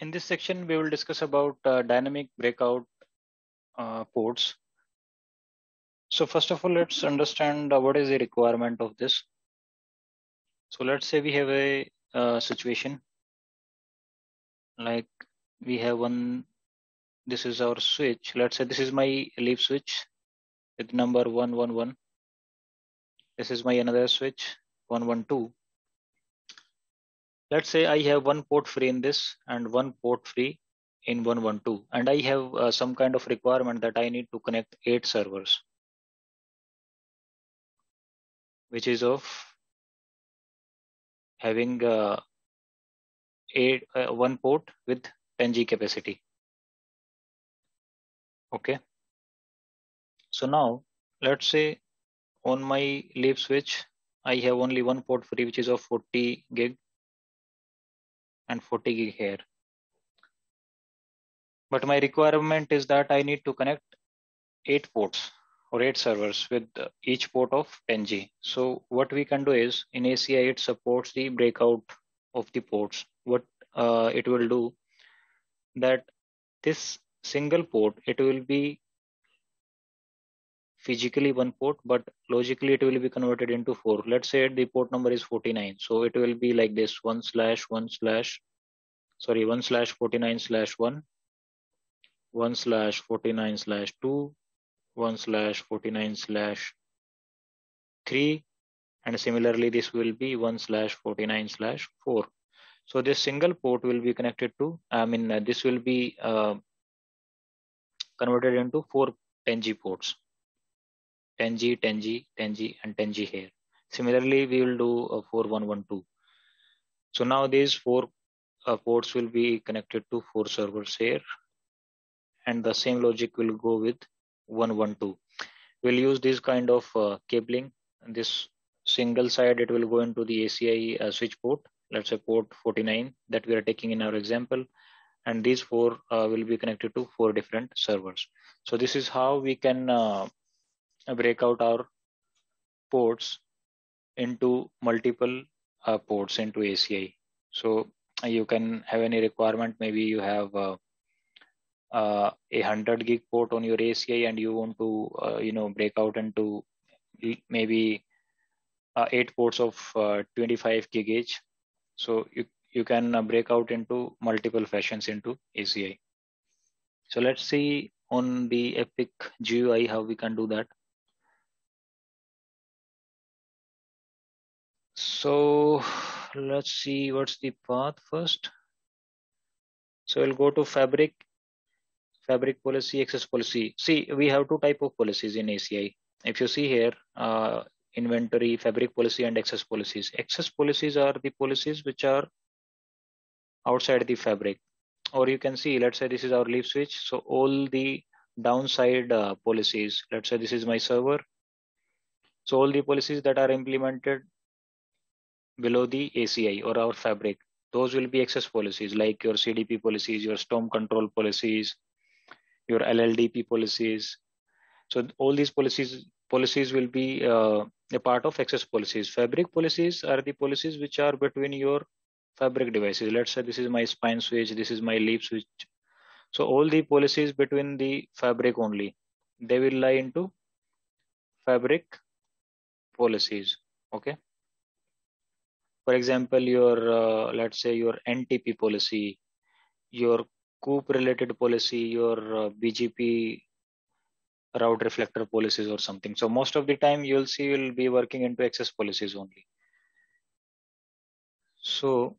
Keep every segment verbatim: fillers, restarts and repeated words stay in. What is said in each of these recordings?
In this section, we will discuss about uh, dynamic breakout uh, ports. So first of all, let's understand uh, what is the requirement of this. So let's say we have a uh, situation like we have one, this is our switch. Let's say this is my leaf switch with number one one one. This is my another switch one one two. Let's say I have one port free in this and one port free in one one two, and I have uh, some kind of requirement that I need to connect eight servers, which is of having uh, eight, uh, one port with ten G capacity. Okay. So now let's say on my leaf switch, I have only one port free, which is of forty gig and forty gig here. But my requirement is that I need to connect eight ports or eight servers with each port of ten G. So what we can do is in A C I, it supports the breakout of the ports. What uh, it will do that this single port, it will be physically one port, but logically it will be converted into four. Let's say the port number is forty-nine. So it will be like this one slash one slash, sorry, one slash forty-nine slash one, one slash forty-nine slash two, one slash forty-nine slash three, and similarly this will be one slash forty-nine slash four. So this single port will be connected to, I mean, uh, this will be uh, converted into four ten G ports. ten G, ten G, ten G, and ten G here. Similarly, we will do uh, four one one two. So now these four uh, ports will be connected to four servers here, and the same logic will go with one one two. We'll use this kind of uh, cabling. This single side, it will go into the A C I uh, switch port. Let's say port forty-nine that we are taking in our example, and these four uh, will be connected to four different servers. So this is how we can uh, break out our ports into multiple uh, ports into A C I. So uh, you can have any requirement. Maybe you have uh, uh, a hundred gig port on your A C I, and you want to uh, you know break out into maybe uh, eight ports of uh, twenty-five gig each. So you you can uh, break out into multiple fashions into A C I. So let's see on the Epic G U I how we can do that. So let's see what's the path first. So we'll go to Fabric, Fabric policy, access policy. See, we have two type of policies in A C I. If you see here, uh, inventory, Fabric policy, and access policies. Access policies are the policies which are outside the Fabric. Or you can see, let's say this is our leaf switch. So all the downside uh, policies, let's say this is my server. So all the policies that are implemented below the A C I or our Fabric, those will be access policies, like your C D P policies, your storm control policies, your L L D P policies. So all these policies policies will be uh, a part of access policies. Fabric policies are the policies which are between your Fabric devices. Let's say this is my spine switch, this is my leaf switch. So all the policies between the Fabric only, they will lie into Fabric policies. Okay. For example, your uh, let's say your N T P policy, your COOP related policy, your uh, B G P route reflector policies or something. So most of the time you'll see you'll be working into access policies only. So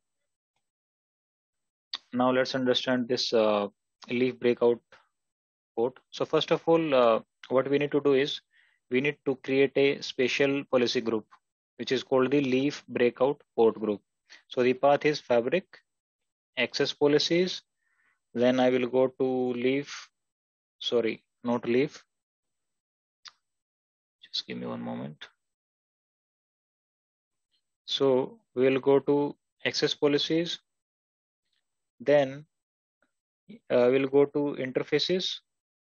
now let's understand this uh, leaf breakout port. So first of all, uh, what we need to do is we need to create a special policy group, which is called the leaf breakout port group. So the path is Fabric, access policies. Then I will go to leaf, sorry, not leaf. Just give me one moment. So we will go to access policies. Then uh, we'll go to interfaces,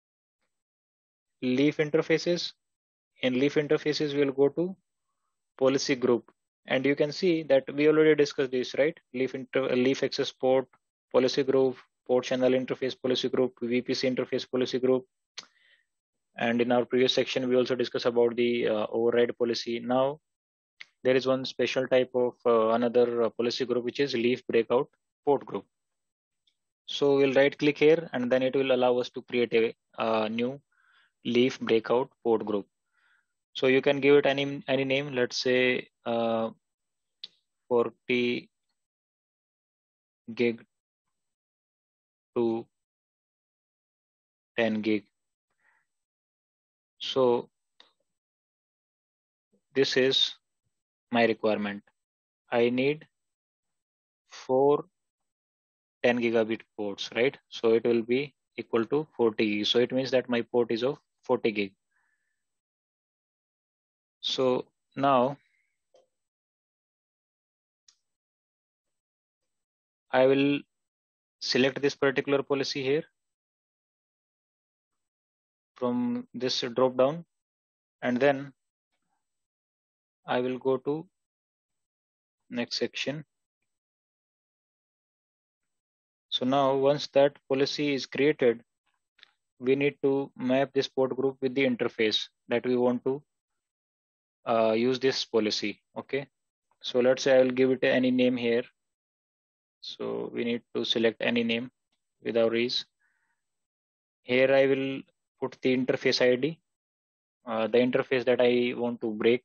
leaf interfaces. In leaf interfaces, we'll go to policy group. And you can see that we already discussed this, right? Leaf inter leaf access port, policy group, port channel interface policy group, V P C interface policy group. And in our previous section, we also discussed about the uh, override policy. Now, there is one special type of uh, another uh, policy group, which is leaf breakout port group. So we'll right click here, and then it will allow us to create a uh, new leaf breakout port group. So you can give it any any name. Let's say uh, forty gig to ten gig. So this is my requirement. I need four ten gigabit ports, right? So it will be equal to forty. So it means that my port is of forty gig. So now I will select this particular policy here from this drop down, and then I will go to next section. So now once that policy is created, we need to map this port group with the interface that we want to uh, use this policy. Okay, so let's say I will give it any name here. So we need to select any name with our ease. Here I will put the interface I D, uh, the interface that I want to break.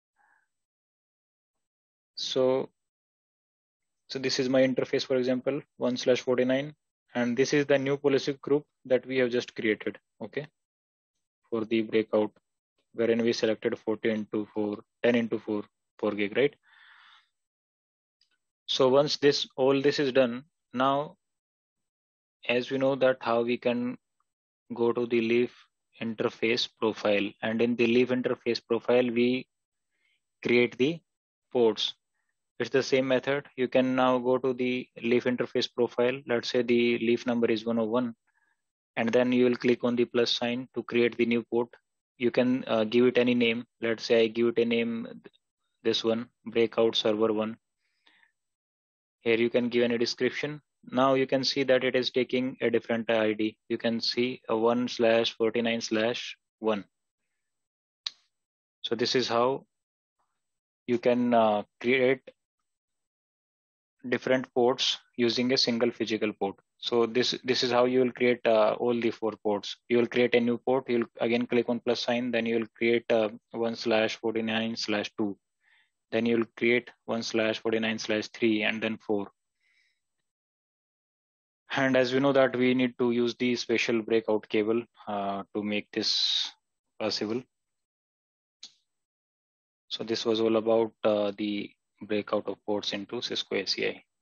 So, so this is my interface, for example, one slash forty-nine, and this is the new policy group that we have just created. Okay, for the breakout, wherein we selected forty into four, ten into four, four gig, right? So once this all this is done, now as we know that how we can go to the leaf interface profile, and in the leaf interface profile we create the ports. It's the same method. You can now go to the leaf interface profile. Let's say the leaf number is one oh one, and then you will click on the plus sign to create the new port. You can uh, give it any name. Let's say I give it a name, this one, breakout server one. Here you can give any description. Now you can see that it is taking a different I D. You can see a one slash forty-nine slash one. So this is how you can uh, create different ports using a single physical port. So this this is how you will create uh, all the four ports. You will create a new port. You'll again click on plus sign. Then you will create uh, one slash forty-nine slash two. Then you will create one slash forty-nine slash three, and then four. And as we know that we need to use the special breakout cable uh, to make this possible. So this was all about uh, the breakout of ports into Cisco A C I.